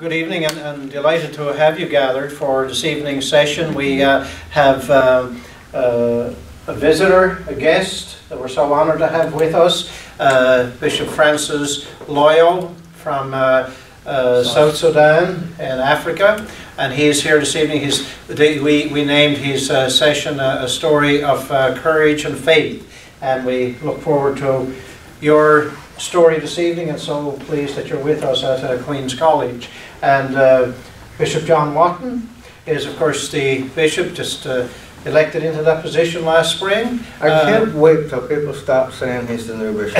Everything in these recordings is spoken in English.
Good evening, and delighted to have you gathered for this evening's session. We have a visitor, a guest that we're so honoured to have with us, Bishop Francis Loyo from South Sudan in Africa, and he is here this evening. We named his session a story of courage and faith, and we look forward to your story this evening, and so pleased that you're with us at Queen's College. And Bishop John Watton is, of course, the bishop just elected into that position last spring. I can't wait till people stop saying he's the new bishop.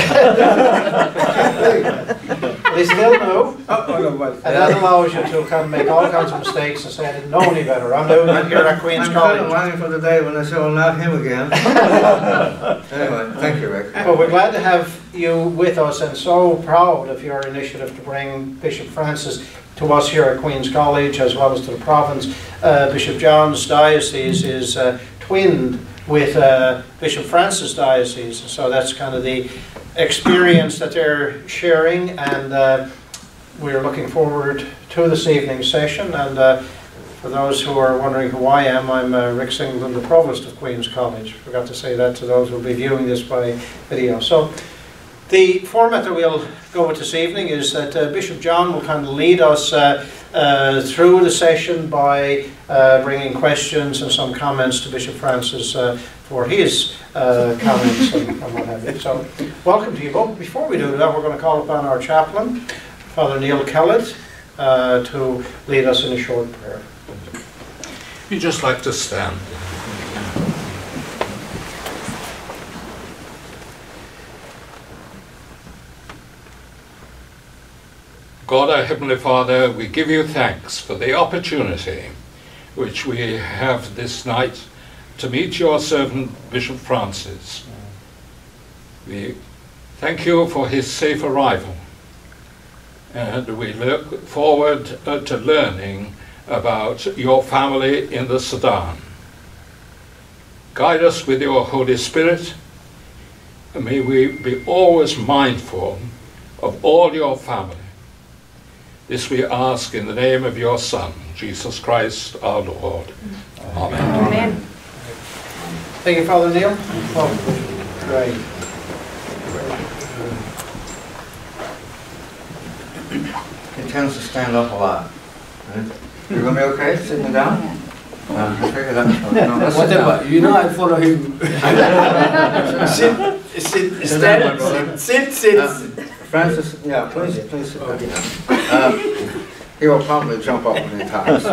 They still know, and and that allows you to kind of make all kinds of mistakes and say, I didn't know any better. I'm doing it here at Queen's College. I'm waiting for the day when they say, well, not him again. Anyway, thank you, Rick. Well, we're glad to have you with us, and so proud of your initiative to bring Bishop Francis to us here at Queen's College, as well as to the province. Bishop John's diocese is twinned with Bishop Francis' diocese, so that's kind of the experience that they're sharing, and we're looking forward to this evening's session. And for those who are wondering who I am, I'm Rick Singleton, the Provost of Queen's College. Forgot to say that to those who will be viewing this by video. So the format that we'll go with this evening is that Bishop John will kind of lead us through the session by bringing questions and some comments to Bishop Francis for his comments and what have you. So welcome to you both. Before we do that, we're going to call upon our chaplain, Father Neil Kellett, to lead us in a short prayer. You'd just like to stand. God, our Heavenly Father, we give you thanks for the opportunity which we have this night to meet your servant Bishop Francis. We thank you for his safe arrival, and we look forward to learning about your family in the Sudan. Guide us with your Holy Spirit, and may we be always mindful of all your family. This we ask in the name of your Son, Jesus Christ our Lord. Amen. Amen. Thank you, Father Neil. Oh, great. He tends to stand up a lot. Right? You going to be okay sitting down? I figured that was no, let's sit down. You know, I follow him. Sit. Francis, yeah, please sit down. He will probably jump up when he talks.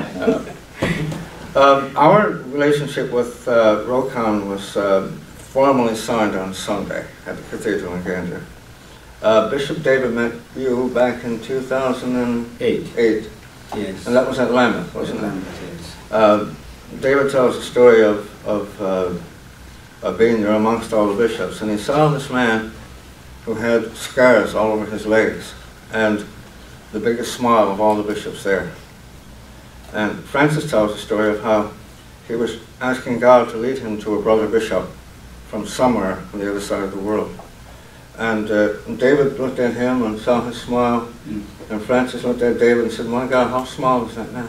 Our relationship with Rokon was formally signed on Sunday at the cathedral in Gander. Bishop David met you back in 2008. Yes. And that was at Lambeth, wasn't it? Yes. David tells a story of being there amongst all the bishops, and he saw this man who had scars all over his legs, and the biggest smile of all the bishops there. And Francis tells a story of how he was asking God to lead him to a brother bishop from somewhere on the other side of the world. And David looked at him and saw his smile, and Francis looked at David and said, my God, how small is that man?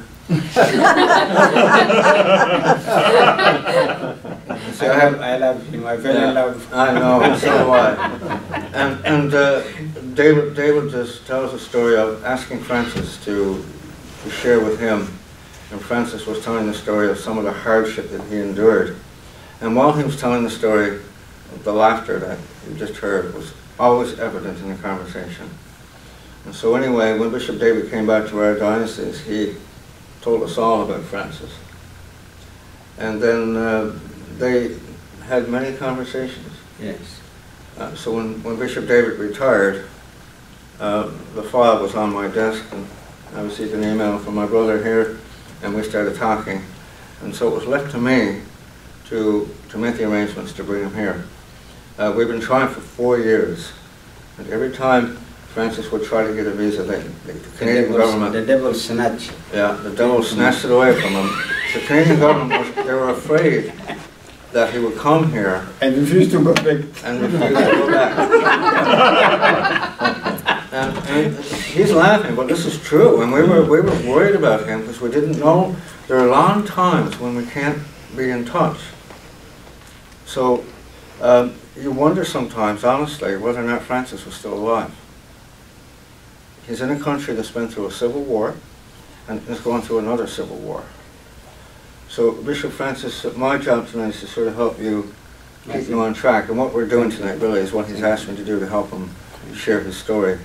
So I love him. I very love him. I know, so do I. And David just tells a story of asking Francis to share with him, and Francis was telling the story of some of the hardship that he endured. And while he was telling the story, the laughter that you just heard was always evident in the conversation. And so anyway, when Bishop David came back to our diocese, he told us all about Francis. And then they had many conversations. Yes. So when Bishop David retired, the file was on my desk, and I received an email from my brother here, and we started talking. And so it was left to me to make the arrangements to bring him here. We've been trying for 4 years, and every time Francis would try to get a visa, the Canadian government... The devil snatched. Yeah, the devil snatched it away from him. The Canadian government, they were afraid that he would come here and refused to go back. And refused to go back. And he's laughing, but this is true. And we were worried about him because we didn't know. There are long times when we can't be in touch. So you wonder sometimes, honestly, whether or not Francis was still alive. He's in a country that's been through a civil war and is going through another civil war. So Bishop Francis, my job tonight is to sort of help you, keep you on track. And what we're doing tonight really is what he's asked me to do to help him share his story.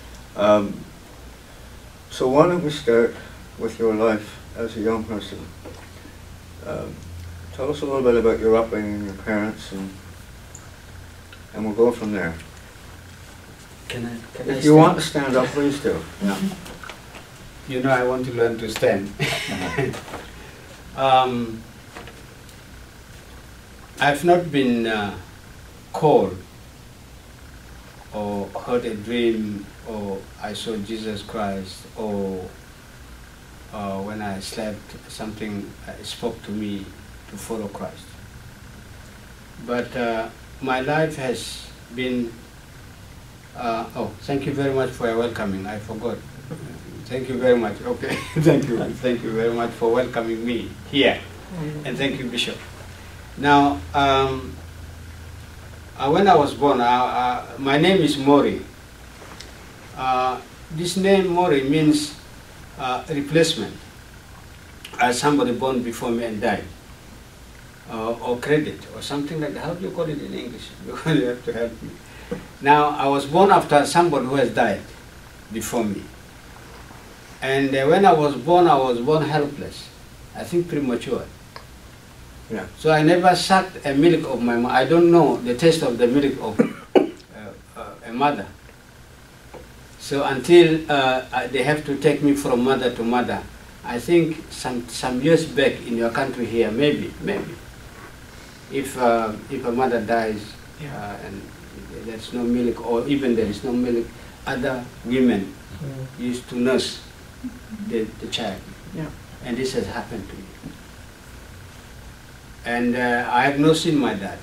So why don't we start with your life as a young person? Tell us a little bit about your upbringing, your parents, and we'll go from there. If you want to stand up, please do. Yeah. You know, I want to learn to stand. I've not been called or heard a dream or I saw Jesus Christ or when I slept something spoke to me to follow Christ. But my life has been, oh, thank you very much for your welcoming, I forgot. Thank you very much, okay, thank you very much for welcoming me here, and thank you, Bishop. Now, when I was born, my name is Mori. This name Mori means replacement, as somebody born before me and died, or credit, or something like that. How do you call it in English? Because you have to help me. Now, I was born after somebody who has died before me. And when I was born helpless. I think premature. Yeah. So I never sucked a milk of my mother. I don't know the taste of the milk of a mother. So until they have to take me from mother to mother, I think some years back in your country here, maybe, if a mother dies and there's no milk, or even there is no milk, other women used to nurse the child. Yeah. And this has happened to me. And I have not seen my dad.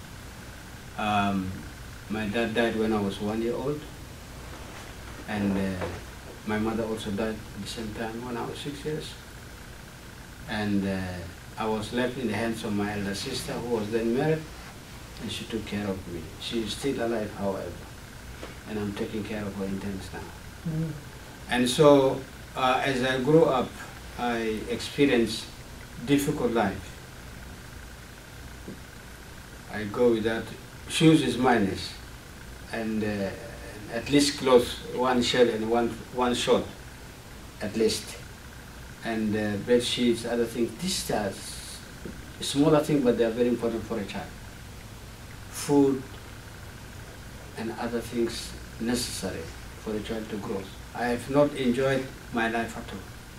My dad died when I was 1 year old. And my mother also died at the same time when I was 6 years. And I was left in the hands of my elder sister, who was then married, and she took care of me. She is still alive, however, and I'm taking care of her interns now. And so, as I grew up, I experienced difficult life. I go without shoes is minus, and at least clothes, one shirt and one short, at least, and bed sheets, other things. These are smaller things, but they are very important for a child. Food and other things necessary for a child to grow. I have not enjoyed my life at all.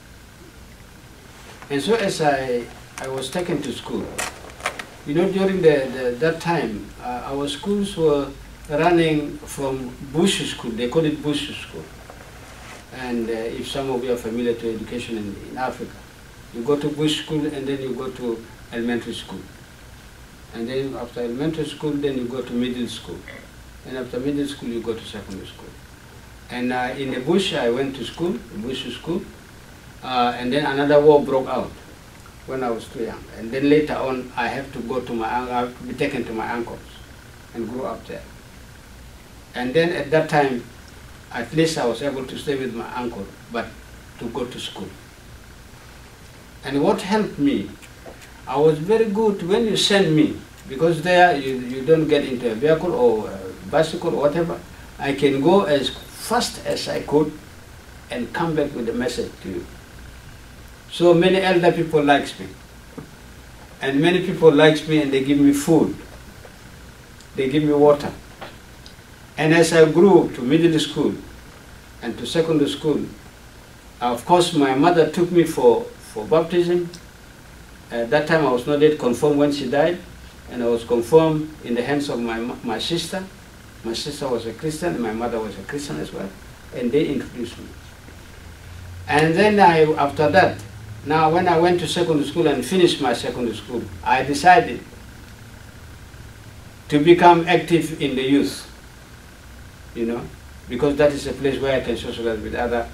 And so as I was taken to school, you know, during that time, our schools were running from bush school. They call it bush school. And if some of you are familiar to education in Africa, you go to bush school and then you go to elementary school. And then after elementary school, then you go to middle school. And after middle school, you go to secondary school. And in the bush, I went to school, bush school. And then another war broke out when I was too young. And then later on, I have to go to I have to be taken to my uncle's and grew up there. And then at that time, at least I was able to stay with my uncle, but to go to school. And what helped me, I was very good when you send me, because there you don't get into a vehicle or a bicycle or whatever. I can go as fast as I could and come back with a message to you. So many elder people likes me. And many people likes me and they give me food. They give me water. And as I grew to middle school and to secondary school, of course my mother took me for baptism. At that time I was not yet confirmed when she died, and I was confirmed in the hands of my sister. My sister was a Christian, and my mother was a Christian as well, and they introduced me. And then after that, now when I went to secondary school and finished my secondary school, I decided to become active in the youth, you know. because that is a place where I can socialize with other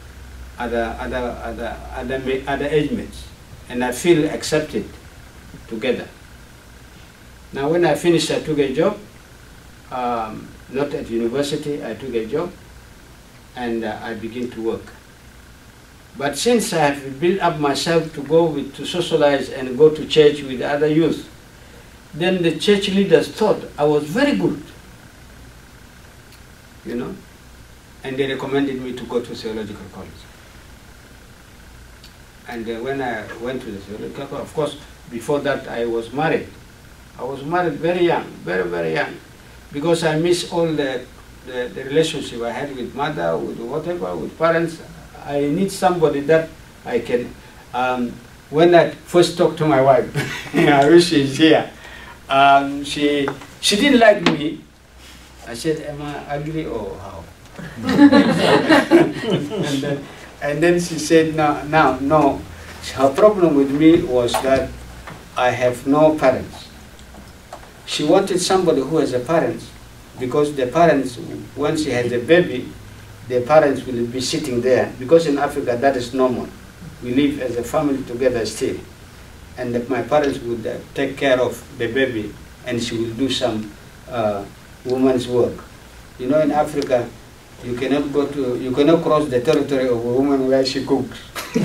age mates, and I feel accepted together. Now, when I finished, I took a job, not at university. I took a job, and I began to work. But since I have built up myself to to socialize and go to church with other youth, then the church leaders thought I was very good, you know, and they recommended me to go to theological college. And when I went to the theological college, of course, before that I was married. I was married very young, very, very young, because I missed all the relationship I had with mother, with whatever, with parents. I need somebody that I can, when I first talked to my wife, I wish she's here, she didn't like me. I said, am I ugly or how? and then she said, no. Her problem with me was that I have no parents. She wanted somebody who has a parents, because the parents, when she has a baby, the parents will be sitting there, because in Africa that is normal. We live as a family together still. And that my parents would take care of the baby, and she will do some woman's work. You know, in Africa, you cannot cross the territory of a woman where she cooks. If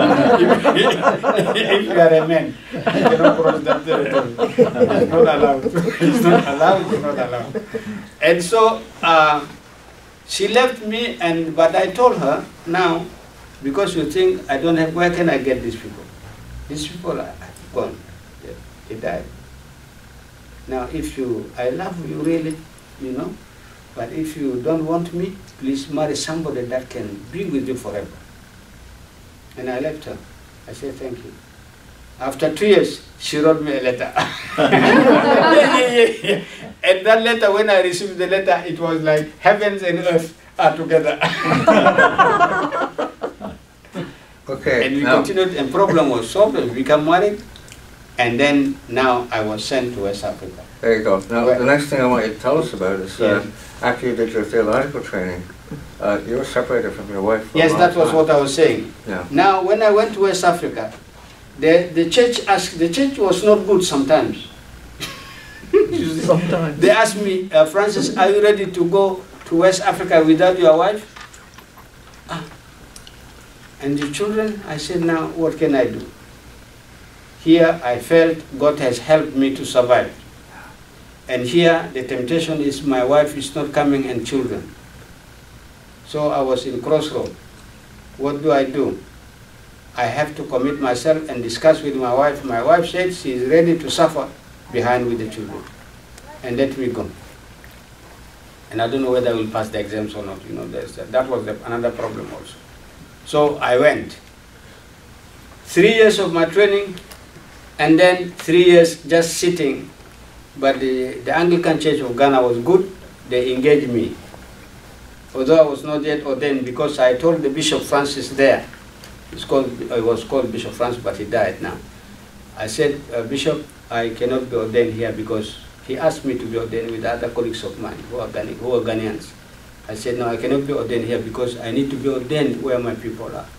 you are a man, you cannot cross that territory. It's not allowed. It's not allowed. It's not allowed. And so she left me, but I told her, now, because you think I don't have, where can I get these people? These people are gone. They died. Now, I love you really, you know, but if you don't want me, please marry somebody that can be with you forever. And I left her. I said, thank you. After 2 years, she wrote me a letter. And that letter, when I received the letter, it was like heavens and earth are together. Okay. And we continued, and problem was solved, we became married, and then now I was sent to West Africa. There you go. Now, the next thing I want you to tell us about is after you did your theological training, you were separated from your wife for a long that was time. what I was saying. Yeah. Now, when I went to West Africa, the church was not good sometimes. Sometimes. They asked me, Francis, are you ready to go to West Africa without your wife? And the children? I said, now what can I do? Here I felt God has helped me to survive. And here the temptation is my wife is not coming and children. So I was in crossroad. What do? I have to commit myself and discuss with my wife. My wife said she is ready to suffer behind with the children. And let me go. And I don't know whether I will pass the exams or not. You know, that was another problem also. So I went. 3 years of my training, and then 3 years just sitting. But the Anglican Church of Ghana was good. They engaged me. Although I was not yet ordained, because I told the Bishop Francis there, it was called Bishop Francis, but he died now. I said, Bishop, I cannot be ordained here, because he asked me to be ordained with other colleagues of mine who are Ghanaians. I said, no, I cannot be ordained here, because I need to be ordained where my people are.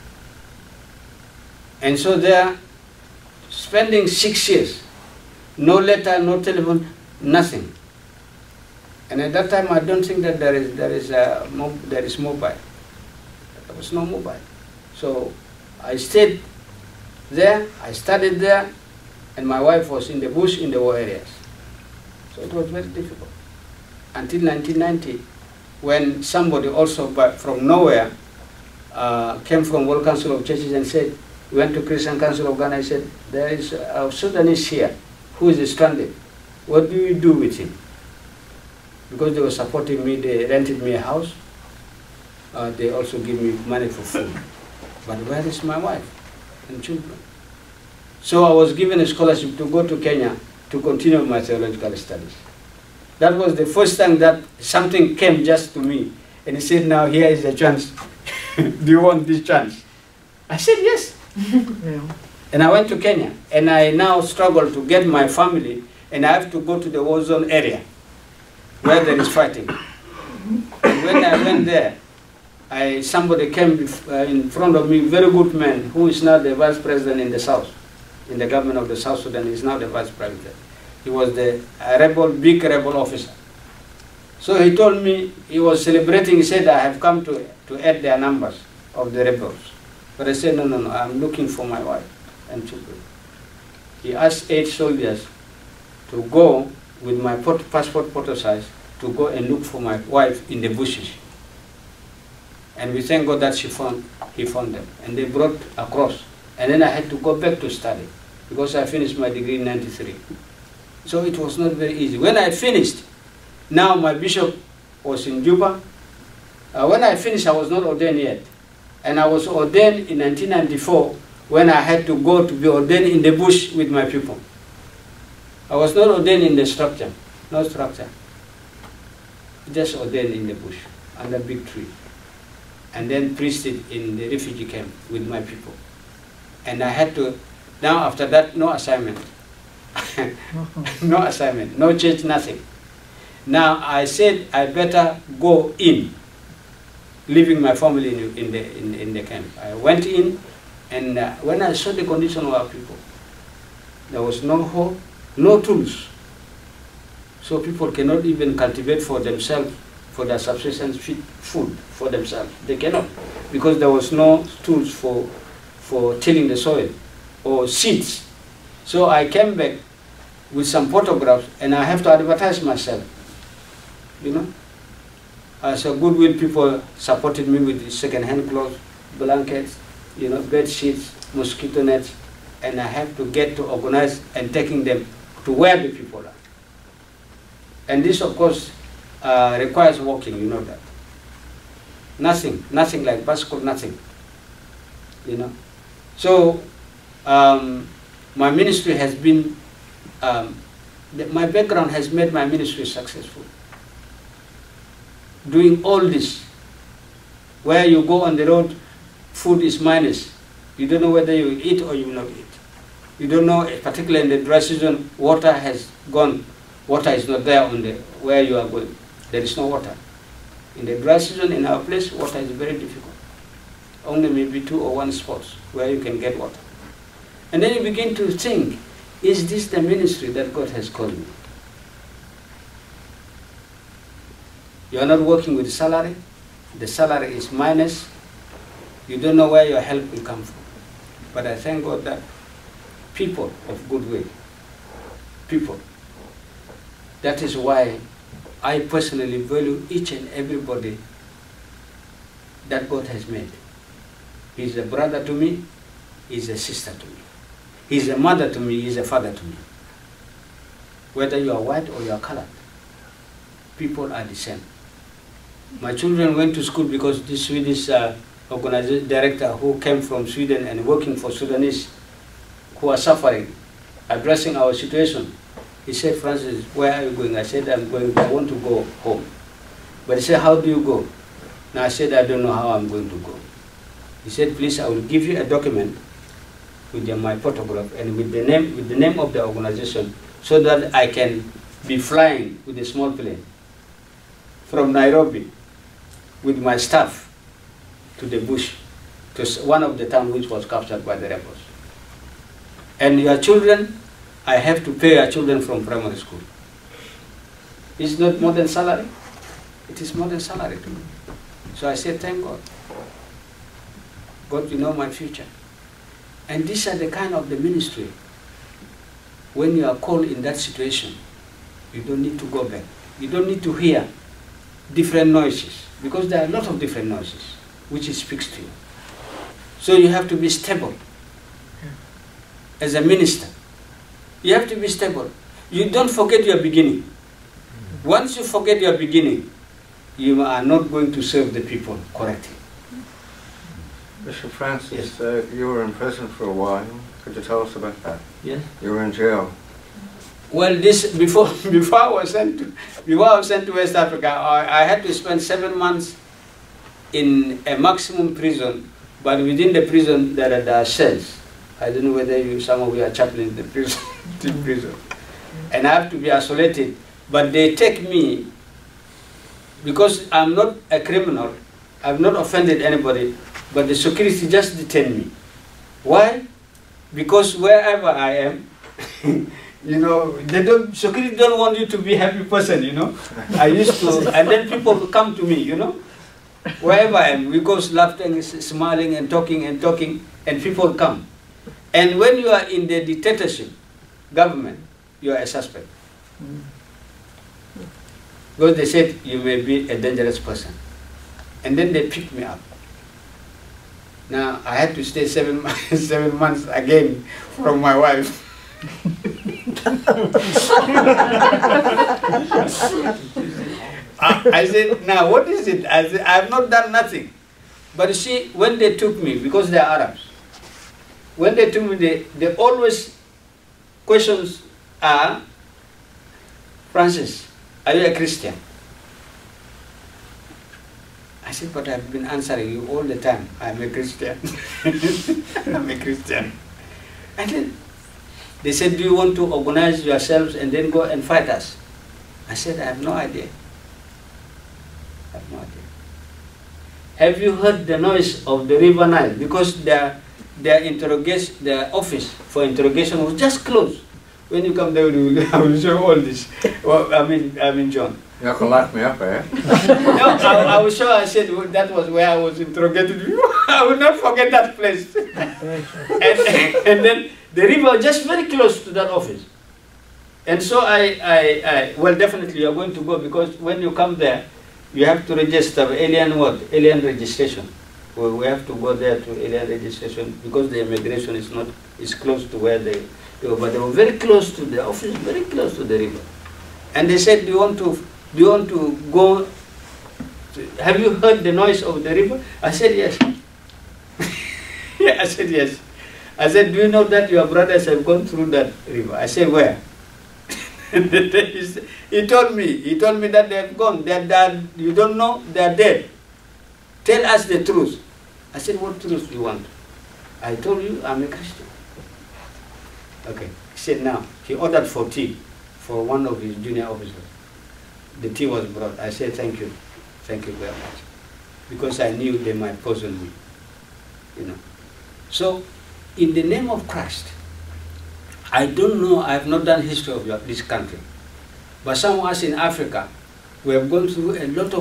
And so there, spending 6 years, no letter, no telephone, nothing. And at that time, I don't think that there is mobile. There was no mobile. So I stayed there, I studied there, and my wife was in the bush in the war areas. So it was very difficult. Until 1990, when somebody also from nowhere came from World Council of Churches and said, we went to Christian Council of Ghana, I said, there is a Sudanese here who is stranded. What do you do with him? Because they were supporting me, they rented me a house. They also give me money for food. But where is my wife and children? So I was given a scholarship to go to Kenya to continue my theological studies. That was the first time that something came just to me. And he said, now here is a chance. Do you want this chance? I said, yes. Yeah. And I went to Kenya. And I now struggle to get my family. And I have to go to the war zone area where there is fighting. And when I went there, somebody came in front of me, very good man, who is now the vice president in the south, in the government of the South Sudan. He is now the vice president. He was the big rebel officer. So he told me, he was celebrating, he said, I have come to add their numbers of the rebels. But I said, no, I'm looking for my wife and children. He asked 8 soldiers to go with my passport photo size to go and look for my wife in the bushes. And we thank God that he found them. And they brought across. And then I had to go back to study because I finished my degree in '93. So it was not very easy. When I finished, now my bishop was in Juba. When I finished, I was not ordained yet. And I was ordained in 1994 when I had to go to be ordained in the bush with my people. I was not ordained in the structure, no structure. Just ordained in the bush, under a big tree. And then priested in the refugee camp with my people. And I had to, now after that, no assignment. No assignment, no church, nothing. Now I said I better go in, leaving my family in the camp. I went in, and when I saw the condition of our people, there was no hope, no tools. So people cannot even cultivate for themselves, for their subsistence food for themselves. They cannot, because there was no tools for tilling the soil or seeds. So I came back with some photographs, and I have to advertise myself, you know. So goodwill people supported me with second-hand clothes, blankets, you know, bed sheets, mosquito nets, and I have to get to organize and taking them to where the people are. And this, of course, requires walking, you know that. Nothing like bicycle, nothing, you know. So my ministry has been, my background has made my ministry successful. Doing all this, where you go on the road, food is minus. You don't know whether you eat or you will not eat. You don't know, particularly in the dry season, water has gone. Water is not there on the where you are going. There is no water. In the dry season, in our place, water is very difficult. Only maybe 2 or 1 spots where you can get water. And then you begin to think, is this the ministry that God has called me? You are not working with salary. The salary is minus. You don't know where your help will come from. But I thank God that people of goodwill, people, that is why I personally value each and everybody that God has made. He's a brother to me, he's a sister to me. He's a mother to me, he's a father to me. Whether you are white or you are colored, people are the same. My children went to school because this Swedish organization director who came from Sweden and working for Sudanese who are suffering, addressing our situation. He said, Francis, where are you going? I said, I want to go home. But he said, how do you go? Now I said, I don't know how I'm going to go. He said, please, I will give you a document with my photograph and with the name of the organization, so that I can be flying with a small plane from Nairobi with my staff to the bush, to one of the towns which was captured by the rebels. And your children, I have to pay your children from primary school. It's not more than salary. It is more than salary to me. So I said, thank God. God, you know my future. And these are the kind of the ministry. When you are called in that situation, you don't need to go back. You don't need to hear different noises, because there are a lot of different noises which speaks to you. So you have to be stable. As a minister, you have to be stable. You don't forget your beginning. Once you forget your beginning, you are not going to serve the people correctly. Bishop Francis, yes. You were in prison for a while. Could you tell us about that? Yes. You were in jail. Well, this before I was sent to West Africa, I had to spend 7 months in a maximum prison, but within the prison there are cells. I don't know whether some of you are chaplains in the prison, and I have to be isolated. But they take me because I'm not a criminal, I've not offended anybody, but the security just detained me. Why? Because wherever I am, you know, security don't want you to be a happy person, you know. I used to, and then people come to me, you know. Wherever I am, we go laughing, smiling and talking, and people come. And when you are in the dictatorship government, you are a suspect. Because they said you may be a dangerous person. And then they picked me up. Now I had to stay 7 months again from my wife. I said, now what is it? I said, I have not done nothing. But you see, when they took me, because they are Arabs, when they took me, they always questions are, Francis, are you a Christian? I said, but I've been answering you all the time. I'm a Christian. I'm a Christian. And then they said, do you want to organize yourselves and then go and fight us? I said, I have no idea. I have no idea. Have you heard the noise of the River Nile? Because their office for interrogation was just closed. When you come there, I will show all this. Well, I mean, John. You're not going to lock me up, eh? No, I was sure. I said that was where I was interrogated. I will not forget that place. and then the river was just very close to that office. And so well, definitely you're going to go, because when you come there, you have to register alien Alien registration. Well, we have to go there to alien registration, because the immigration is close to where they go. But they were very close to the office, very close to the river. And they said, do you want to go? Have you heard the noise of the river? I said, yes. Yeah, I said, yes. I said, do you know that your brothers have gone through that river? I said, where? He told me that they have gone. You don't know, they are dead. Tell us the truth. I said, what truth do you want? I told you I'm a Christian. Okay. He said, now, he ordered for tea for one of his junior officers. The tea was brought. I said, thank you. Thank you very much. Because I knew they might poison me. You know. So, in the name of Christ, I don't know, I have not done history of this country. But some of us in Africa, we have gone through a lot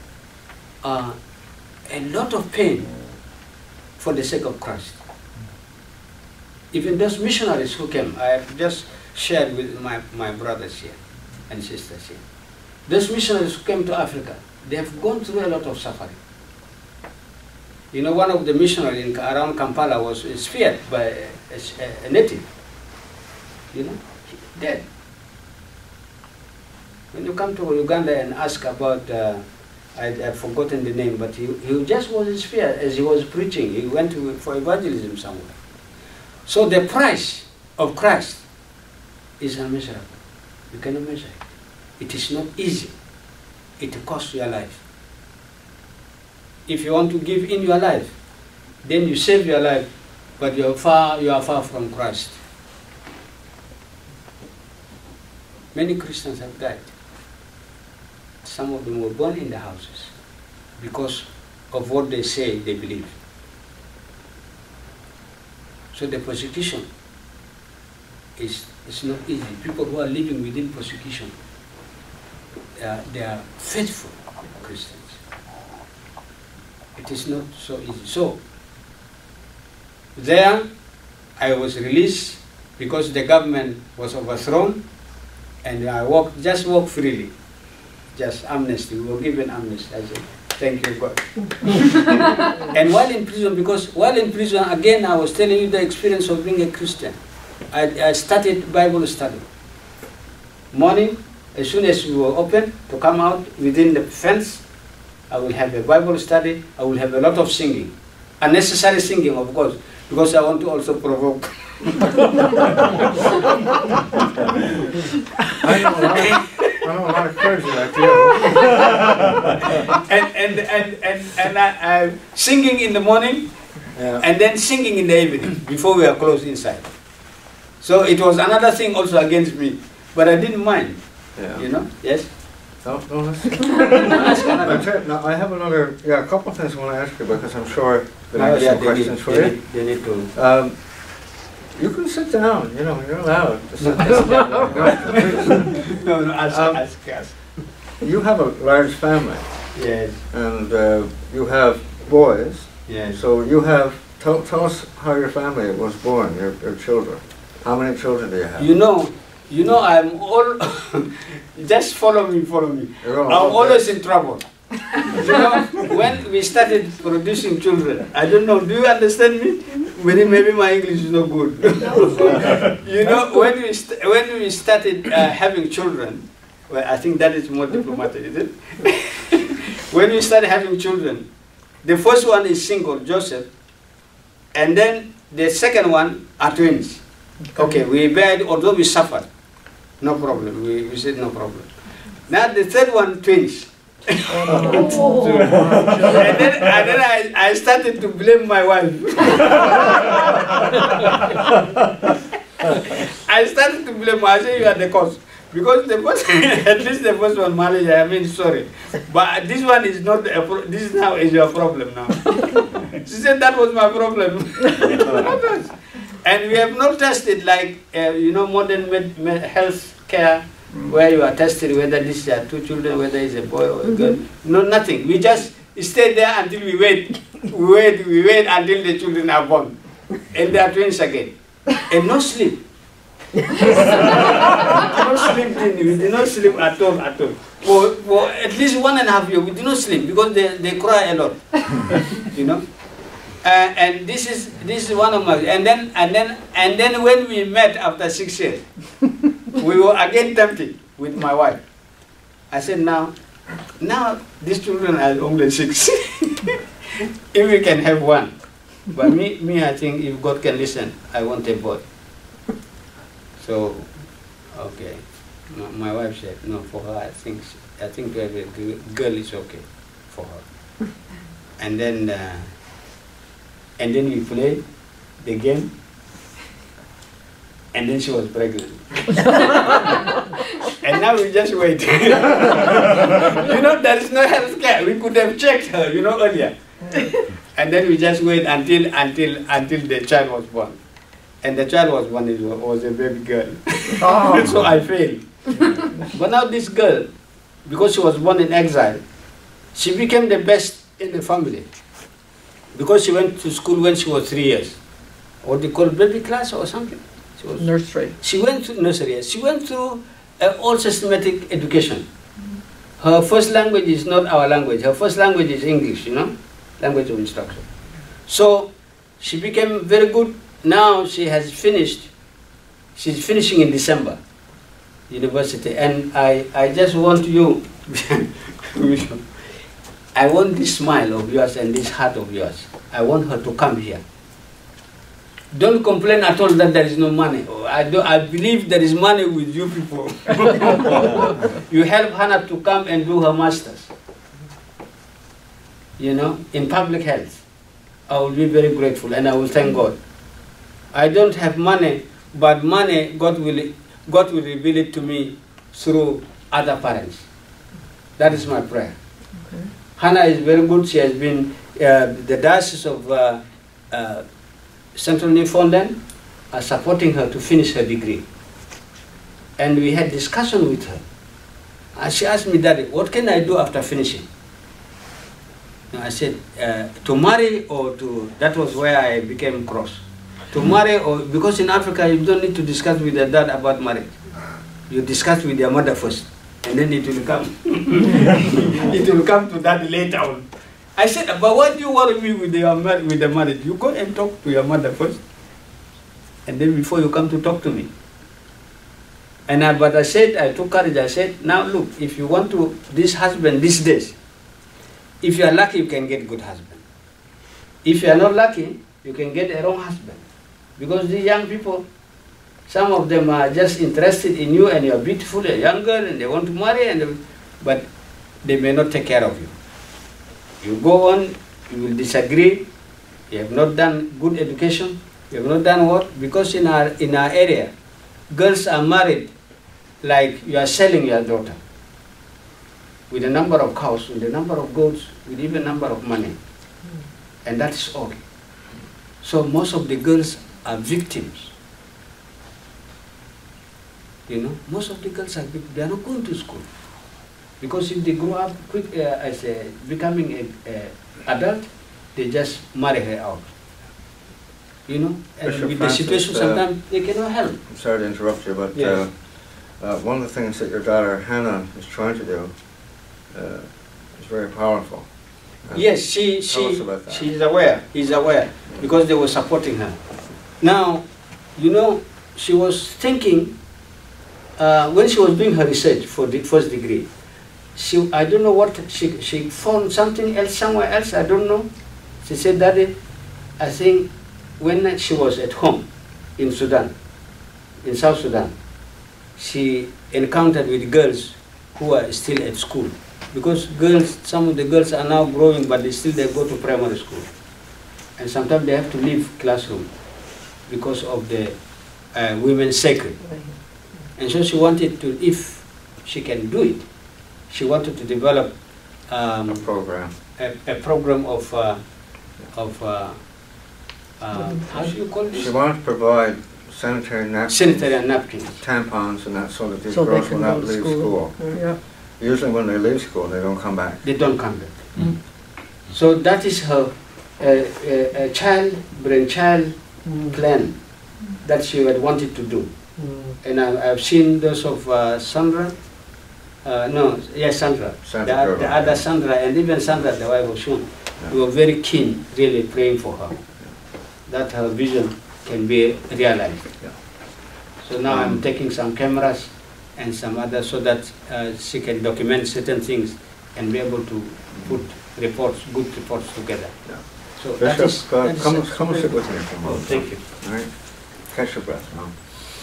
of pain for the sake of Christ. Even those missionaries who came, I have just shared with my brothers here and sisters here. Those missionaries who came to Africa, they have gone through a lot of suffering. You know, one of the missionaries around Kampala was speared by a native. You know, dead. When you come to Uganda and ask about, I've forgotten the name, but he just was speared as he was preaching. He went for evangelism somewhere. So the price of Christ is unmeasurable. You cannot measure it. It is not easy. It costs your life. If you want to give in your life, then you save your life, but you are far from Christ. Many Christians have died. Some of them were born in the houses because of what they say they believe. So the persecution is not easy. People who are living within persecution, they are faithful Christians. It is not so easy. So, there I was released because the government was overthrown, and I just walked freely. Just amnesty. We were given amnesty. I said, thank you, God. And while in prison, again, I was telling you the experience of being a Christian. I started Bible study. Morning, as soon as we were open to come out within the fence, I will have a Bible study. I will have a lot of singing. Unnecessary singing, of course, because I want to also provoke. I know a lot of clergy like you. and I singing in the morning, Yeah. and then singing in the evening before we are closed inside. So it was another thing also against me, but I didn't mind. Yeah. You know, yes. No, no, I have another, a couple of things I want to ask you because I'm sure there are some questions for you. They need to. You can sit down, you're allowed to sit down. No, ask. You have a large family. Yes. And you have boys. Yes. So you have, tell us how your family was born, your children. How many children do you have? You know, I'm all, just follow me. I'm always in trouble. When we started producing children, I don't know, do you understand me? Maybe my English is not good. When we started having children, well, I think that is more diplomatic, is it? When we started having children, the first one is single, Joseph, and then the second one are twins. Okay, we bear, although we suffered, no problem. We said no problem. Now the third one, twins. And then I started to blame my wife. I started to blame her. I said, you are the cause. Because the first, at least the first one, Malaysia, I mean, sorry. But this one is not, this now is your problem now. She said that was my problem. And we have not tested like, modern health care, where you are tested whether these are two children, whether it's a boy or a girl. No, nothing. We just stay there until we wait. We wait until the children are born. And they are twins again. And no sleep. We did not sleep at all. For at least 1.5 years, we did not sleep because they cry a lot. And this is one of my, and then when we met after 6 years, we were again tempted with my wife. I said, now these children are only 6. If we can have one, but me, I think if God can listen, I want a boy. So, okay, my wife said no for her. I think to have a girl is okay for her. And then we played the game, and then she was pregnant. And now we just wait. There is no health care. We could have checked her, earlier. And then we just wait until the child was born. And the child was born, it was a baby girl. Oh. So I failed. But now this girl, because she was born in exile, she became the best in the family. Because she went to school when she was 3 years. What they call baby class or something. Nursery. She went to nursery. She went through all systematic education. Her first language is not our language. Her first language is English, language of instruction. So she became very good. Now she has finished. She's finishing in December, university. And I just want you, I want this smile of yours and this heart of yours. I want her to come here. Don't complain at all that there is no money. I believe there is money with you people. You help Hannah to come and do her master's, in public health. I will be very grateful and I will thank God. I don't have money, but money, God will reveal it to me through other parents. That is my prayer. Okay. Hannah is very good. She has been, the Diocese of Central Newfoundland are supporting her to finish her degree. And we had discussion with her. And she asked me, Daddy, what can I do after finishing? And I said, to marry or to, that was where I became cross. To marry, or because in Africa you don't need to discuss with your dad about marriage. You discuss with your mother first, and then it will come. It will come to that later on. I said, but why do you worry me with the marriage? You go and talk to your mother first, and then before you come to talk to me. But I said, I took courage. I said, now look, if you want to this husband these days, if you are lucky, you can get good husband. If you are not lucky, you can get a wrong husband. Because these young people, some of them are just interested in you and you are beautiful, a young girl, and they want to marry, but they may not take care of you. You go on, you will disagree, you have not done good education, you have not done what? Because in our area, girls are married like you are selling your daughter. with the number of cows, with the number of goats, with even number of money. And that's all. So most of the girls are victims. You know, most of the girls are victims. They are not going to school. Because if they grow up quick, as becoming an adult, they just marry her out. You know, and Bishop with Francis, the situation, sometimes they cannot help. I'm sorry to interrupt you, but Yes. one of the things that your daughter Hannah is trying to do is very powerful. And Yes, tell us about that. she's aware. He's aware because they were supporting her. Now, you know, she was thinking when she was doing her research for the first degree. I don't know what she found something else somewhere else. I don't know. She said, "Daddy, I think when she was at home in Sudan, in South Sudan, she encountered with girls who are still at school." Because girls, some of the girls are now growing, but they go to primary school. And sometimes they have to leave classroom because of the women's sacred. And so she wanted to, if she can do it, she wanted to develop A program. a program of how do you call She this? wanted to provide sanitary napkins, Sanitary napkins. tampons, and that sort of these So they girls can will not go to leave school. school. Yeah. Usually when they leave school, they don't come back. They don't come back. So that is her brainchild plan that she had wanted to do. And I've seen those of Sandra. Sandra. Sandra The other Sandra, and even Sandra, the wife of Shun. We were very keen, really praying for her, that her vision can be realized. Yeah. So now I'm taking some cameras and some others so that she can document certain things and be able to put reports, good reports together. Yeah. So Bishop, that is come and sit with me for a Oh, moment. thank you. All right? Catch your breath now.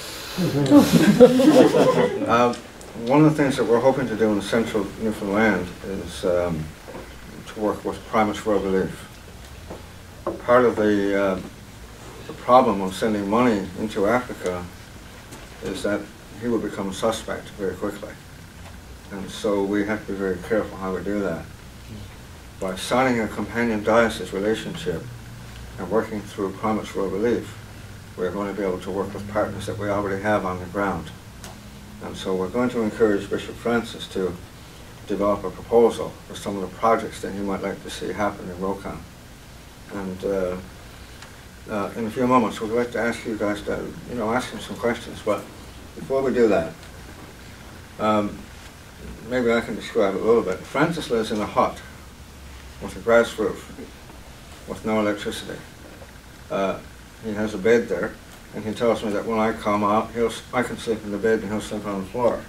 One of the things that we're hoping to do in Central Newfoundland is to work with Primus World Relief. Part of the problem of sending money into Africa is that he will become a suspect very quickly. And so we have to be very careful how we do that. By signing a companion diocese relationship and working through Primus World Relief, we're going to be able to work with partners that we already have on the ground. And so we're going to encourage Bishop Francis to develop a proposal for some of the projects that he might like to see happen in Rokon. And in a few moments, we'd like to ask you guys to, ask him some questions. But before we do that, maybe I can describe it a little bit. Francis lives in a hut with a grass roof, with no electricity. He has a bed there, and he tells me that when I come out, I can sleep in the bed and he'll sleep on the floor.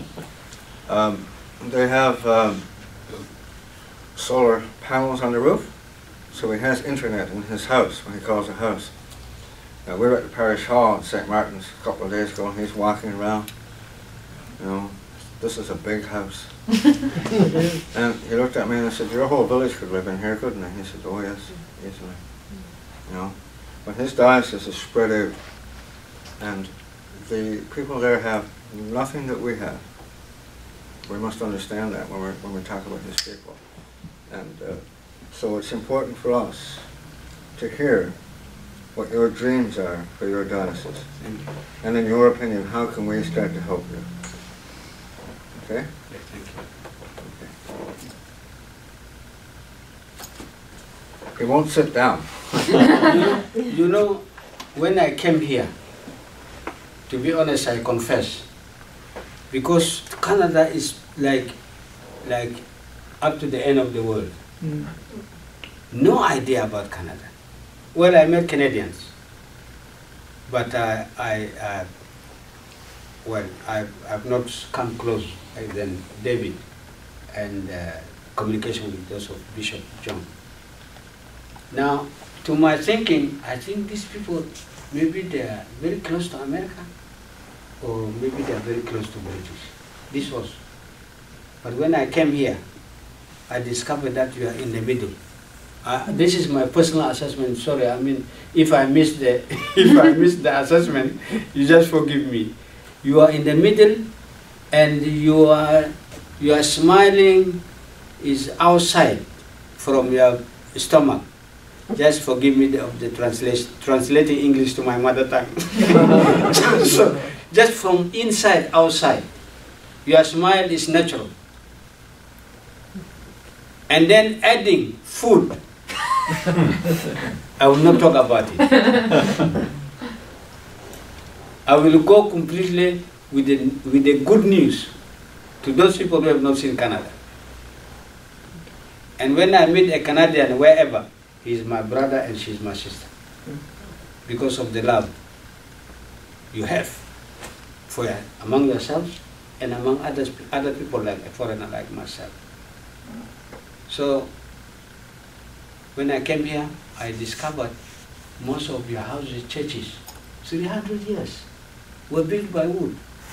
They have solar panels on the roof, so he has internet in his house, what he calls a house. We were at the parish hall in St. Martin's a couple of days ago, and he's walking around. This is a big house. And he looked at me and I said, "Your whole village could live in here, couldn't it?" He said, "Oh yes, easily." But his diocese is spread out, and the people there have nothing that we have. We must understand that when we talk about his people. And so it's important for us to hear what your dreams are for your diocese. And in your opinion, how can we start to help you? Okay? Thank you. He won't sit down. When I came here, to be honest, I confess, because Canada is like up to the end of the world. No idea about Canada. Well, I met Canadians, but I've not come close than David and communication with those of Bishop John. Now, to my thinking, I think these people, maybe they are very close to America, or maybe they are very close to British. This was. But when I came here, I discovered that you are in the middle. This is my personal assessment. Sorry, I mean, if I missed the assessment, you just forgive me. You are in the middle, and you are Your smiling is outside from your stomach. Just forgive me of the translating English to my mother tongue. So, just from inside, outside. Your smile is natural. And then adding food. I will not talk about it. I will go completely with the good news to those people who have not seen Canada. And when I meet a Canadian wherever, he is my brother and she is my sister. Because of the love you have for among yourselves and among other people like a foreigner like myself. So when I came here, I discovered most of your houses, churches, 300 years, were built by wood.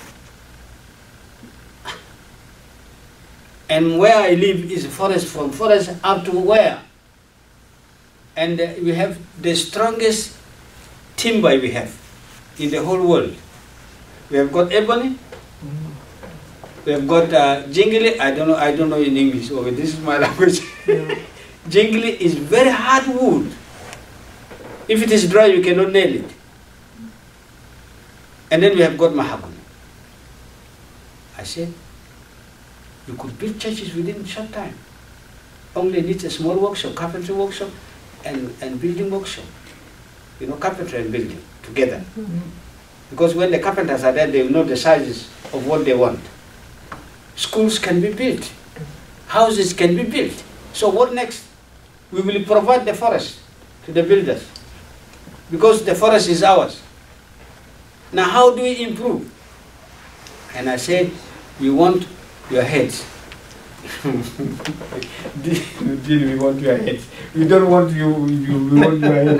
And where I live is forest, from forest up to where? And we have the strongest timber we have in the whole world. We have got ebony, we have got jingly, I don't know in English, or this is my language. Jingly is very hard wood. If it is dry, you cannot nail it. And then we have got mahogany. I said, you could build churches within a short time. Only needs a small workshop, carpentry workshop, and building workshop. You know, carpentry and building together. Because when the carpenters are there, they will know the sizes of what they want. Schools can be built. Houses can be built. So what next? We will provide the forest to the builders. Because the forest is ours. Now how do we improve? And I said, we want your heads. We want your heads. We don't want you, we want your head.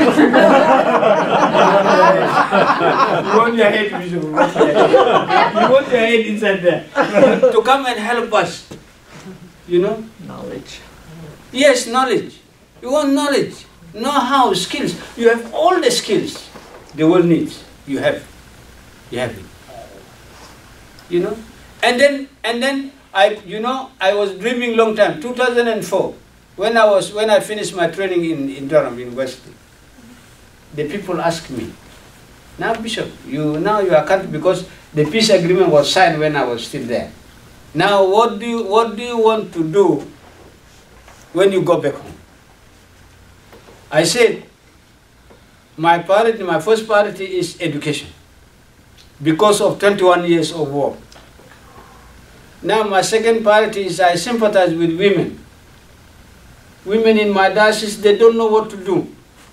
We want your head, we want your head. We want your head inside there. To come and help us. You know? Knowledge. Yes, knowledge. You want knowledge, know-how, skills. You have all the skills the world needs. You have. You have it. You know? And then I was dreaming long time, 2004, when I finished my training in Durham University. The people asked me, now Bishop, you are country, because the peace agreement was signed when I was still there. Now what do you want to do when you go back home? I said, my first priority is education, because of 21 years of war. Now my second priority is I sympathize with women. Women in my diocese, they don't know what to do.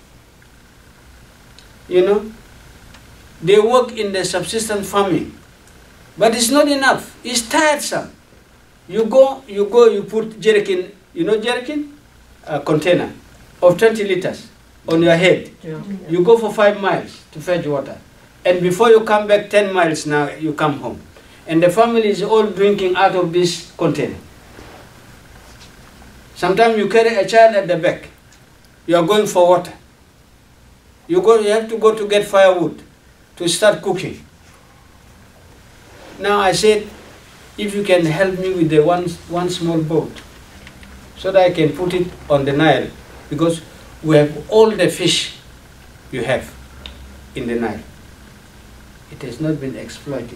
You know, they work in the subsistence farming, but it's not enough. It's tiresome. You put jerrycan, you know jerrycan? A container of 20 liters on your head. Yeah. You go for 5 miles to fetch water. And before you come back 10 miles now, you come home. And the family is all drinking out of this container. Sometimes you carry a child at the back. You are going for water. You have to go to get firewood to start cooking. Now I said, if you can help me with the one small boat, so that I can put it on the Nile, because we have all the fish you have in the Nile. It has not been exploited.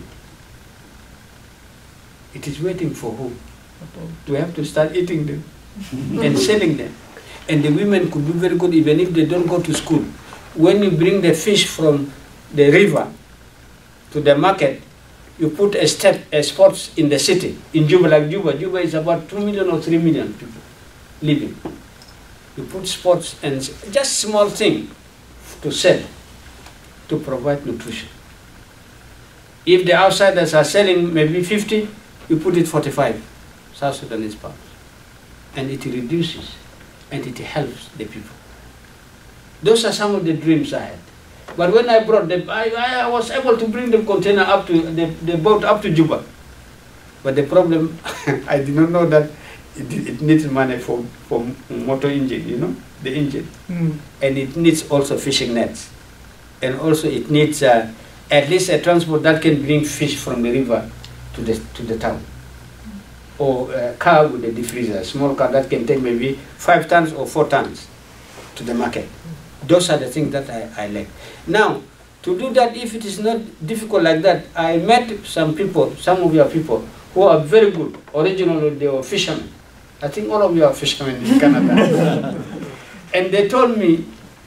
It is waiting for who? We have to start eating them and selling them. And the women could do very good even if they don't go to school. When you bring the fish from the river to the market, you put a spots in the city, in Juba, like Juba. Juba is about 2 million or 3 million people living. You put spots and just small thing to sell, to provide nutrition. If the outsiders are selling maybe 50, you put it 45, South Sudanese pounds. And it reduces and it helps the people. Those are some of the dreams I had. But when I brought them, I was able to bring the container up to, the boat up to Juba. But the problem, I did not know that it needs money for motor engine, you know, the engine. And it needs also fishing nets. And also it needs at least a transport that can bring fish from the river to the town. or a car with a diffuser, a small car that can take maybe 5 tons or 4 tons to the market. Those are the things that I like. Now, to do that, if it is not difficult like that, I met some people, some of your people, who are very good. Originally, they were fishermen. I think all of you are fishermen in Canada. And they told me,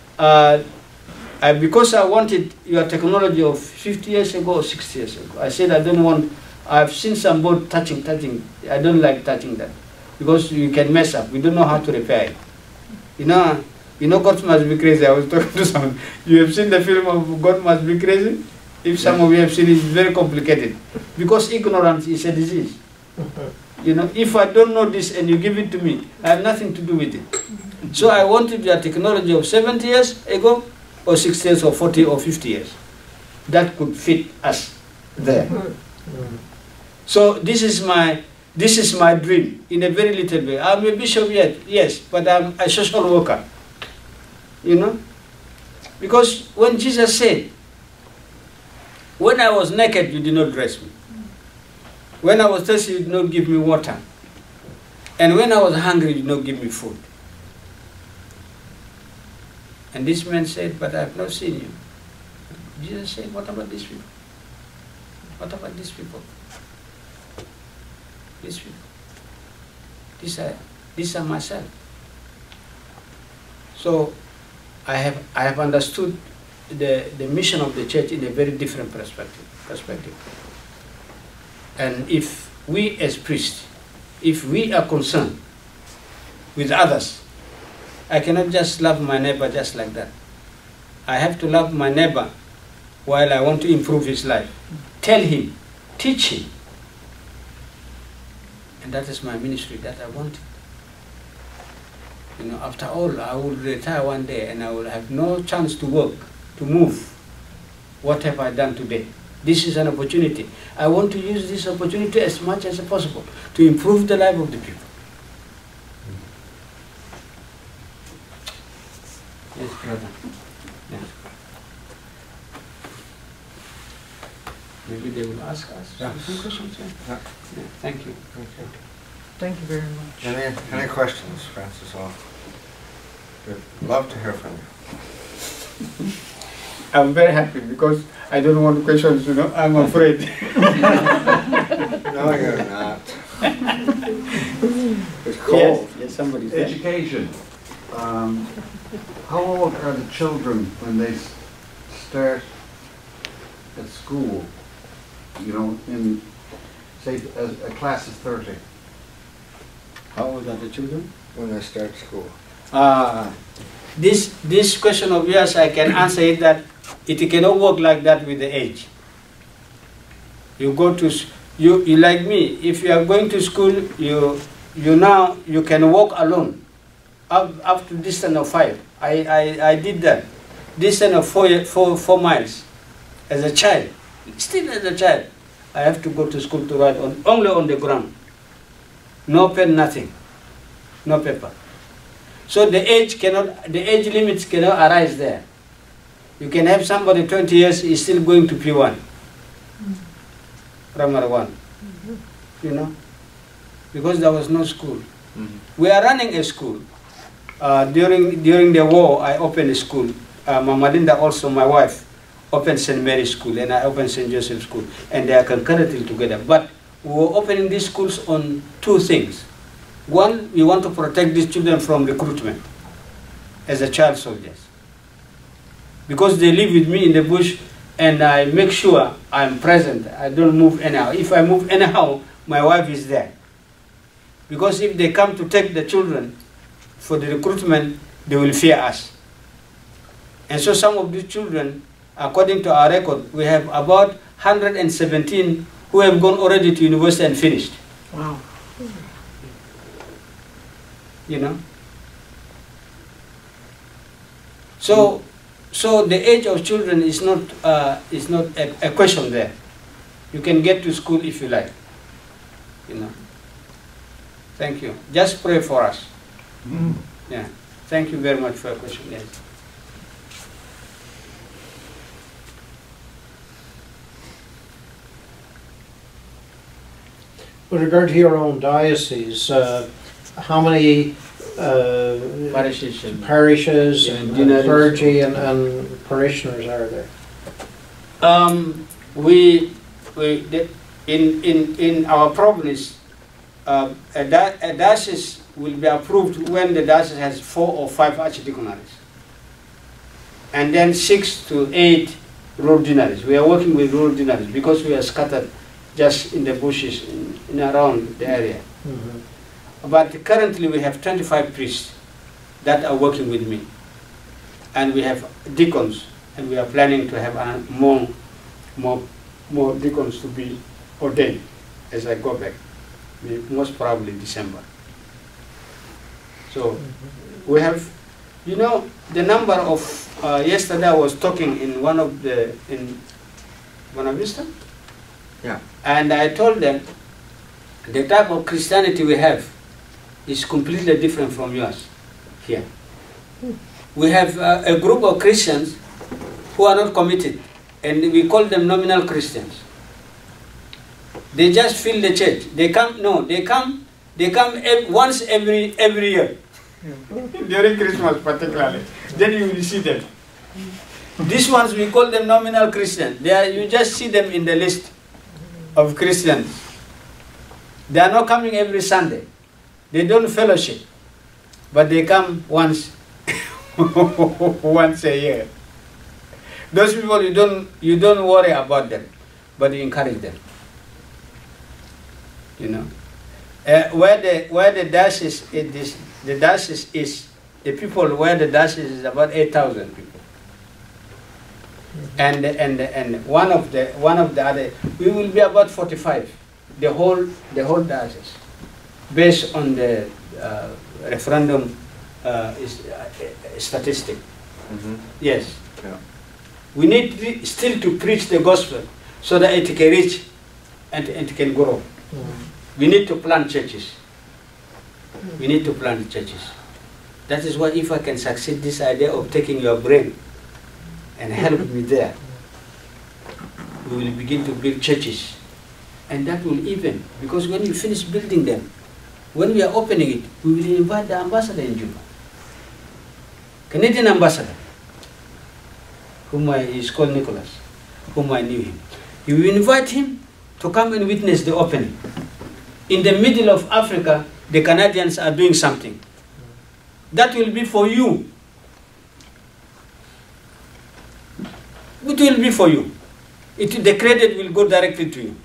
because I wanted your technology of 50 years ago or 60 years ago, I said I don't want, I've seen some boat touching. I don't like touching that because you can mess up. We don't know how to repair it. You know, God Must Be Crazy. I was talking to someone. You have seen the film of God Must Be Crazy? If some of you have seen it, it's very complicated because ignorance is a disease. You know, if I don't know this and you give it to me, I have nothing to do with it. So I wanted your technology of 70 years ago, or 60 years, or 40 or 50 years. That could fit us there. So this is my dream in a very little way. I'm a bishop yet, yes, but I'm a social worker. You know? Because when Jesus said, when I was naked, you did not dress me. When I was thirsty, you did not give me water. And when I was hungry, you did not give me food. And this man said, but I have not seen you. Jesus said, what about these people? What about these people? These people. These are myself. So I have understood the mission of the church in a very different perspective. And if we as priests, if we are concerned with others, I cannot just love my neighbor just like that. I have to love my neighbor while I want to improve his life. Tell him, teach him. And that is my ministry that I wanted. You know, after all, I will retire one day and I will have no chance to work, to move. What have I done today? This is an opportunity. I want to use this opportunity as much as possible to improve the life of the people. Yes, brother. Yeah. Maybe they will ask us some questions. Yeah. Yeah. Thank you. Thank you very much. Any questions, Francis? We'd love to hear from you. I'm very happy because I don't want questions, you know, I'm afraid. No, you're not. It's cold. Yes, somebody's there. Education. How old are the children when they start at school? You know, in, say, a class of 30. How old are the children? When they start school. This question of yours, I can answer it that it cannot work like that with the age. You go to, you like me, if you are going to school, you can walk alone up to distance of 5. I did that. Distance of 4 miles as a child. Still as a child, I have to go to school to ride only on the ground. No pen, nothing. No paper. So the age limits cannot arise there. You can have somebody 20 years is still going to P1, primary 1, you know, because there was no school. We are running a school. During the war, I opened a school. Mama Linda, also my wife, opened St. Mary's School, and I opened St. Joseph's School, and they are concurrently together. But we were opening these schools on 2 things. One, we want to protect these children from recruitment as a child soldiers. Because they live with me in the bush and I make sure I'm present. I don't move anyhow. If I move anyhow, my wife is there. Because if they come to take the children for the recruitment, they will fear us. And so some of these children, according to our record, we have about 117 who have gone already to university and finished. Wow. You know? So the age of children is not a question there. You can get to school if you like. You know. Thank you. Just pray for us. Yeah. Thank you very much for your question. Yes. With regard to your own diocese, how many parishes and clergy and parishioners are there? In our province, a diocese will be approved when the diocese has 4 or 5 archdeaconaries, and then 6 to 8 rural deaneries. We are working with rural deaneries because we are scattered just in the bushes in around the area. But currently we have 25 priests that are working with me, and we have deacons, and we are planning to have more deacons to be ordained as I go back, most probably December. So we have, you know, the number of, yesterday I was talking in Buena Vista? Yeah. And I told them the type of Christianity we have is completely different from yours here. We have a group of Christians who are not committed, and we call them nominal Christians. They just fill the church. They come once every year, during Christmas particularly. Then you will see them. These ones, we call them nominal Christians. You just see them in the list of Christians. They are not coming every Sunday. They don't fellowship, but they come once once a year. Those people, you don't worry about them, but you encourage them. You know, where the diocese is, the diocese is the people where the diocese is about 8,000 people, and one of the other, we will be about 45, the whole diocese, based on the referendum statistic. Yes. Yeah. We need still to preach the gospel so that it can reach and it can grow. We need to plant churches. We need to plant churches. That is why if I can succeed this idea of taking your brain and help me there, we will begin to build churches. And that will even, because when you finish building them, when we are opening it, we will invite the ambassador in Juba. Canadian ambassador, whom is called Nicholas, whom I knew him. You will invite him to come and witness the opening. In the middle of Africa, the Canadians are doing something. That will be for you. It will be for you. The credit will go directly to you.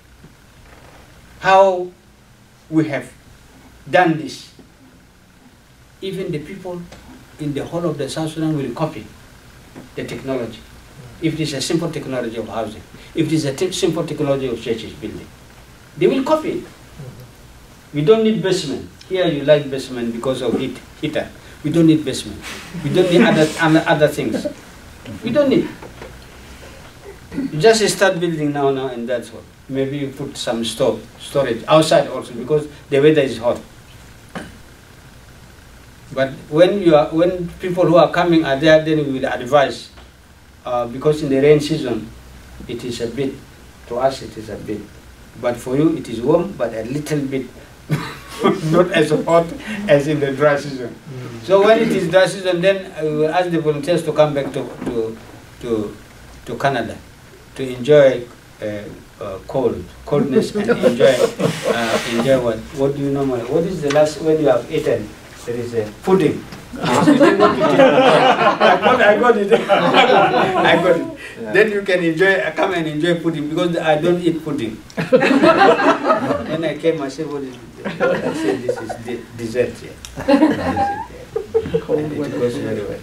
How we have done this. Even the people in the whole of the South Sudan will copy the technology. If it is a simple technology of housing, if it is a simple technology of churches building, they will copy it. We don't need basement. Here you like basement because of heater. We don't need basement. We don't need other things. We don't need. You just start building now, and that's what. Maybe you put some storage outside also because the weather is hot. But when people who are coming are there, then we will advise, because in the rain season, it is a bit, to us it is a bit, but for you it is warm, but a little bit, not as hot as in the dry season. So when it is dry season, then we will ask the volunteers to come back to Canada to enjoy coldness and enjoy what do you normally, what is the last, when you have eaten? There is a pudding. I got it. I got it. Yeah. Then you can come and enjoy pudding, because I don't eat pudding. When I came, I said, what is it? I said, this is dessert here. And it goes very well.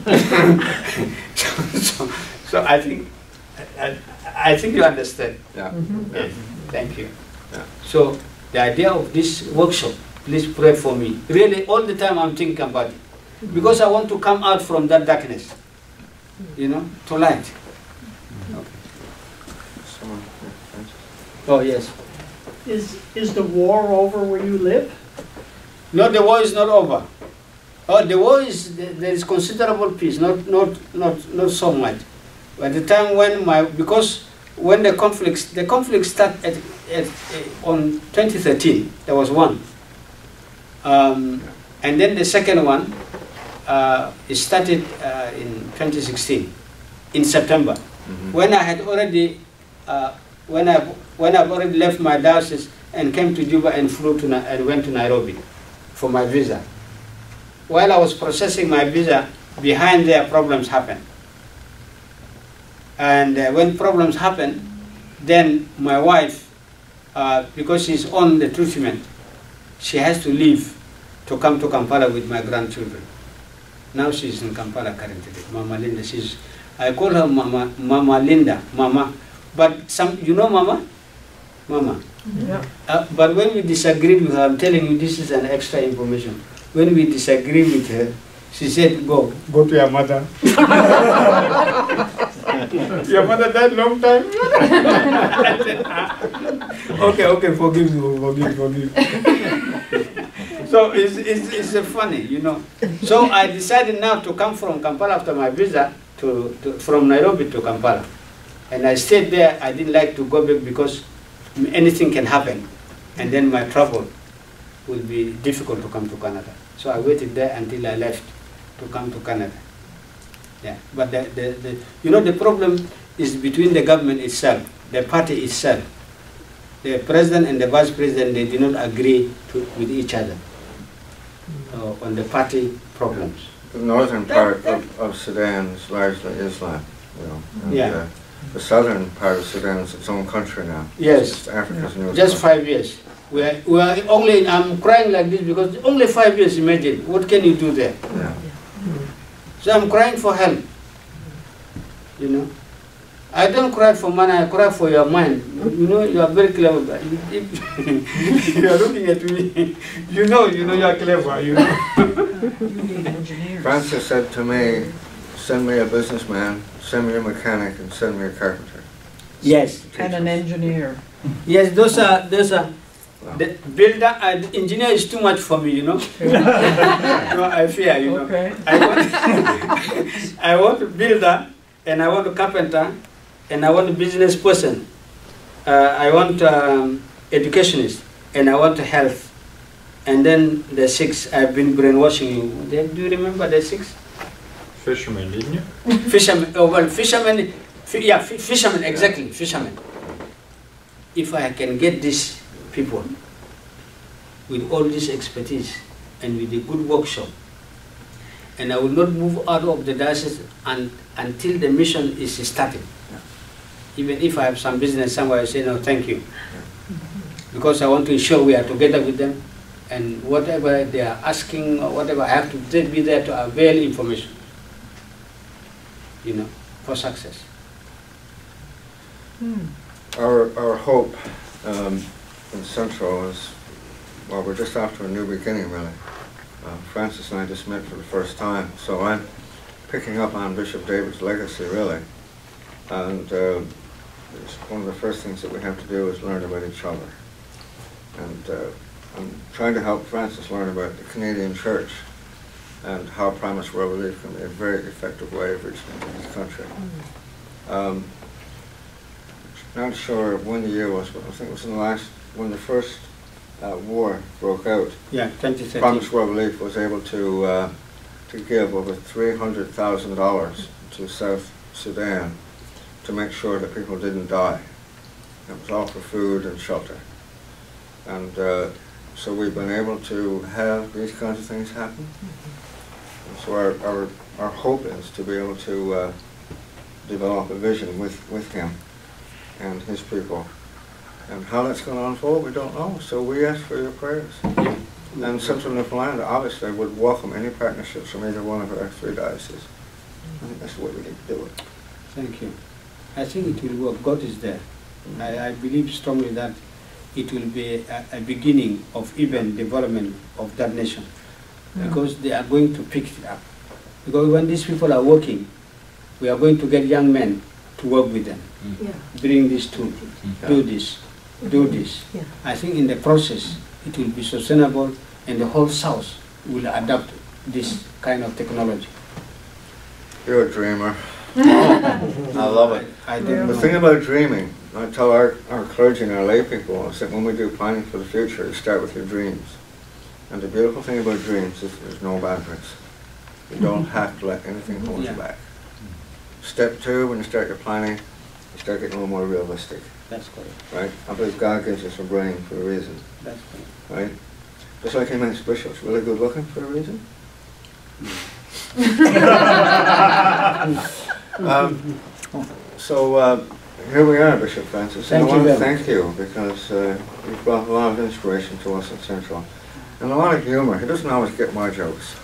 So I think you understand. Yeah. Yes. Thank you. Yeah. So the idea of this workshop, please pray for me. Really, all the time I'm thinking about it. Because I want to come out from that darkness, you know, to light. Okay. Oh, yes. Is the war over where you live? No, the war is not over. Oh, the war is, there is considerable peace, not so much. By the time when because when the conflict started on 2013, there was one. And then the second one, it started in 2016, in September. When I had already, when I've already left my diocese and came to Juba and flew to and went to Nairobi for my visa. While I was processing my visa, behind there problems happened. And when problems happen, then my wife, because she's on the treatment, she has to leave to come to Kampala with my grandchildren. Now she's in Kampala currently, Mama Linda. I call her Mama Linda, Mama. But you know Mama? Mama. Yeah. But when we disagreed with her, I'm telling you, this is an extra information. When we disagreed with her, she said, go to your mother. Your mother died long time. I said, okay, forgive me, forgive. So it's funny, you know. So I decided now to come from Kampala after my visa, from Nairobi to Kampala. And I stayed there. I didn't like to go back because anything can happen. And then my travel will be difficult to come to Canada. So I waited there until I left to come to Canada. Yeah, but you know, the problem is between the government itself, the party itself. The president and the vice president, they did not agree with each other on the party problems. The northern part of Sudan is largely Islam, you know. And, yeah. The southern part of Sudan is its own country now. Yes. It's Africa's newest Just country. 5 years. We are only, I'm crying like this because only 5 years, imagine. What can you do there? Yeah. So I'm crying for help. You know? I don't cry for money, I cry for your mind. You know, you are very clever. You are looking at me. You know you are clever, you know. You need engineers. Francis said to me, send me a businessman, send me a mechanic, and send me a carpenter. Yes. And an engineer. Yes, those are the builder and engineer is too much for me, you know. No, I fear, you know. Okay. I want a builder, and I want a carpenter, and I want a business person. I want educationist, and I want health. And then the 6, I've been brainwashing you. Do you remember the 6? Fisherman, didn't you? Fisherman, oh well, fisherman, fisherman, exactly, fisherman. If I can get these people with all this expertise and with a good workshop, and I will not move out of the diocese until the mission is started. Even if I have some business somewhere, I say no, thank you, because I want to ensure we are together with them, and whatever they are asking or whatever, I have to be there to avail information, you know, for success. Our hope in Central is, well, we're just after a new beginning, really. Francis and I just met for the first time, so I'm picking up on Bishop David's legacy, really. And it's one of the first things that we have to do is learn about each other. And I'm trying to help Francis learn about the Canadian Church and how Promise World Relief can be a very effective way of reaching into this country. Not sure when the year was, but I think it was in the last, when the first war broke out. Yeah, 2013. Promise World Relief was able to give over $300,000 to South Sudan to make sure that people didn't die. It was all for food and shelter. And so we've been able to have these kinds of things happen. And so our hope is to be able to develop a vision with him and his people. And how that's going to unfold, we don't know. So we ask for your prayers. And Central Newfoundland, obviously, would welcome any partnerships from either one of our 3 dioceses. I think that's the way we need to do it. Thank you. I think it will work. God is there. I believe strongly that it will be a beginning of even development of that nation, because they are going to pick it up. Because when these people are working, we are going to get young men to work with them. Bring this to, do this, do this. I think in the process, it will be sustainable, and the whole South will adopt this kind of technology. You're a dreamer. I love it. I did. The thing about dreaming, I tell our clergy and our lay people, is that when we do planning for the future, you start with your dreams. And the beautiful thing about dreams is there's no boundaries. You don't have to let anything hold you back. Step 2, when you start your planning, you start getting a little more realistic. That's correct. Right? I believe God gives us a brain for a reason. That's correct. Right? Just like he makes bishops really good looking for a reason. Here we are, Bishop Francis. Thank and I want you to very thank you because you've brought a lot of inspiration to us at Central. And a lot of humor. He doesn't always get my jokes.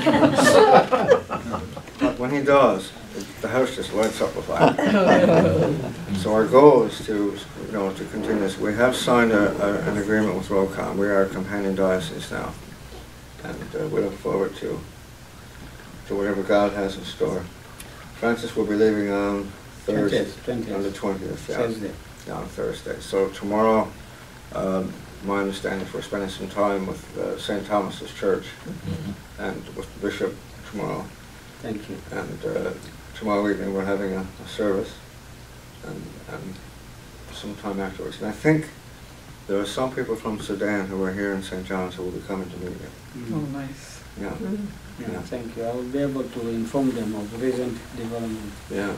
But when he does, the house just lights up with laughter. So our goal is to continue this. We have signed an agreement with Rokon. We are a companion diocese now. And we look forward to whatever God has in store. Francis will be leaving on Thursday, 20th. on the 20th. Thursday. Yeah, on Thursday. So tomorrow, my understanding is we're spending some time with St. Thomas's Church and with the Bishop tomorrow. Thank you. And tomorrow evening we're having a service and some time afterwards. And I think there are some people from Sudan who are here in St. John's who will be coming to meet you. Oh, nice. Yeah. Yeah, thank you. I will be able to inform them of recent development. Yeah.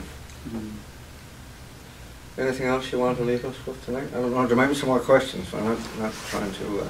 Anything else you want to leave us with tonight? I don't know. There might be some more questions. I'm not trying to.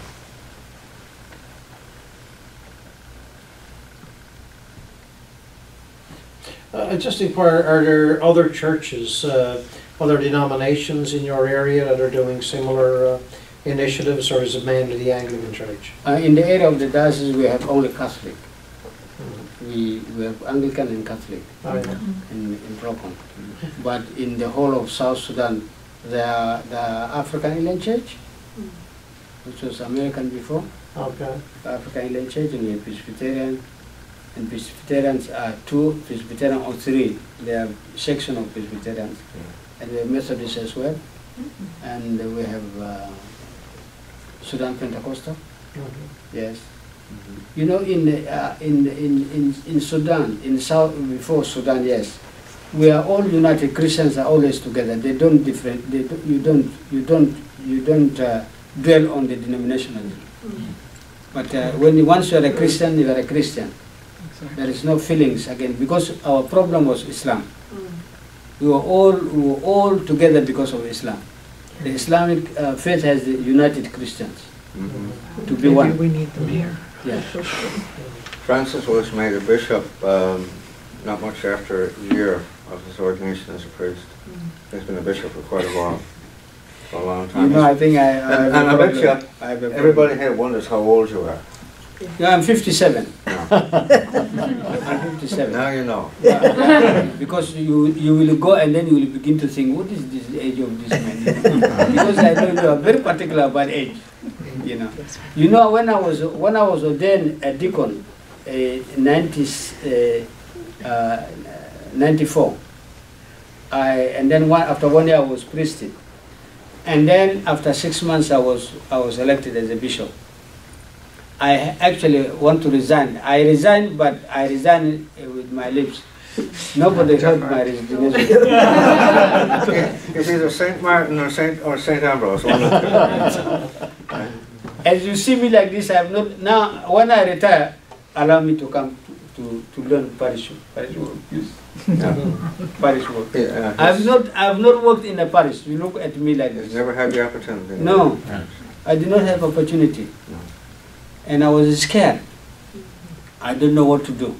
Just inquire, are there other churches, other denominations in your area that are doing similar initiatives, or is it mainly the Anglican Church? In the area of the diocese, we have only Catholic. We have Anglican and Catholic in Rokon. But in the whole of South Sudan, the African Inland Church, which was American before, African Inland Church, and we have Presbyterian. And Presbyterians are 2, Presbyterian or 3. They are section of Presbyterians. And we have Methodists as well. And we have Sudan Pentecostal. Yes. You know, in Sudan, in South, before Sudan, yes, we are all united. Christians are always together. They don't different. You don't dwell on the denominationalism. But once you are a Christian, you are a Christian. There is no feelings again, because our problem was Islam. We were all together because of Islam. The Islamic faith has united Christians to be one. We need them here. Yeah. Francis was made a bishop not much after a year of his ordination as a priest. He's been a bishop for quite a while, for a long time. You know, I think and I bet you everybody here wonders how old you are. Yeah, I'm 57. No. I'm 57. Now you know. Because you will go and then you will begin to think, what is this age of this man? Because I know you are very particular about age. You know, when I was ordained a deacon, 94, and then after 1 year I was priested, and then after 6 months I was elected as a bishop. I actually want to resign. I resigned, but I resigned with my lips. Nobody heard my resignation. It's either Saint Martin or Saint Ambrose. As you see me like this, I have not. Now, when I retire, allow me to come to learn parish work. Parish work. Yeah, I have not worked in a parish. You look at me like this. Never had the opportunity. No, I did not have opportunity. No. And I was scared. I don't know what to do,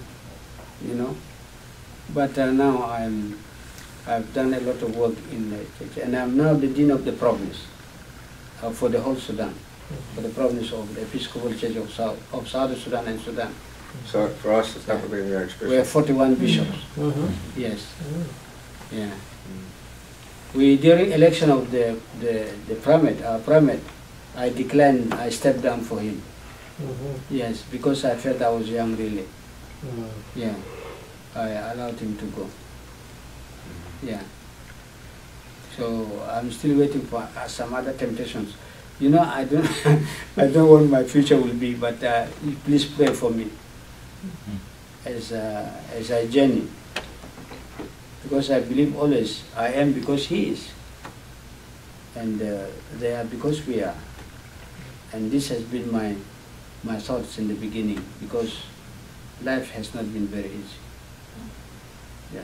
But now I've done a lot of work in the church, and I'm now the dean of the province for the whole Sudan, for the province of the Episcopal Church of South Sudan and Sudan. So for us, that would be the Archbishop. We have 41 bishops. Yes. Yeah. We during election of the primate, our primate, I declined. I stepped down for him. Yes, because I felt I was young, really. Yeah, I allowed him to go. Yeah. So I'm still waiting for some other temptations. I don't, I don't know what my future will be, but please pray for me as I journey to because I believe always I am because He is, and they are because we are. And this has been my thoughts in the beginning, because life has not been very easy. Yeah.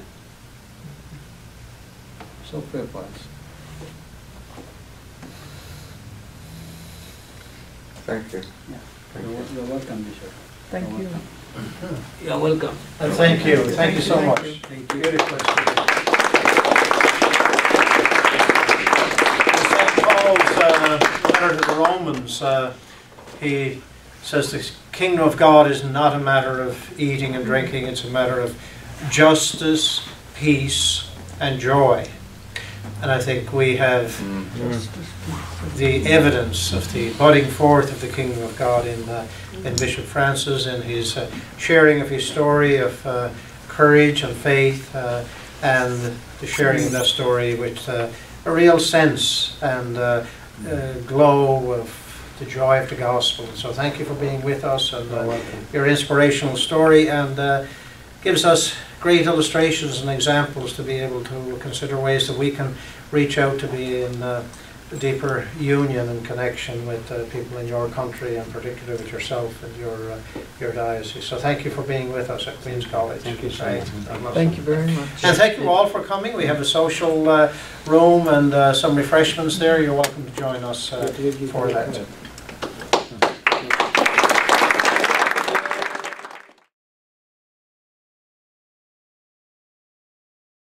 So pray for us. Thank you. You're welcome, Bishop. Thank You're you. welcome. You're welcome. And thank you. Thank you so much. Thank you. Beautiful. St. Paul's letter to the Romans, he says the kingdom of God is not a matter of eating and drinking, it's a matter of justice, peace, and joy. And I think we have the evidence of the budding forth of the kingdom of God in Bishop Francis, in his sharing of his story of courage and faith, and the sharing of that story with a real sense and glow of the joy of the gospel. So thank you for being with us, and your inspirational story, and gives us great illustrations and examples to be able to consider ways that we can reach out to be in a deeper union and connection with people in your country, and particularly with yourself and your diocese. So thank you for being with us at Queen's College. Thank you so much. Thank you very much. And thank you all for coming. We have a social room and some refreshments there. You're welcome to join us for that.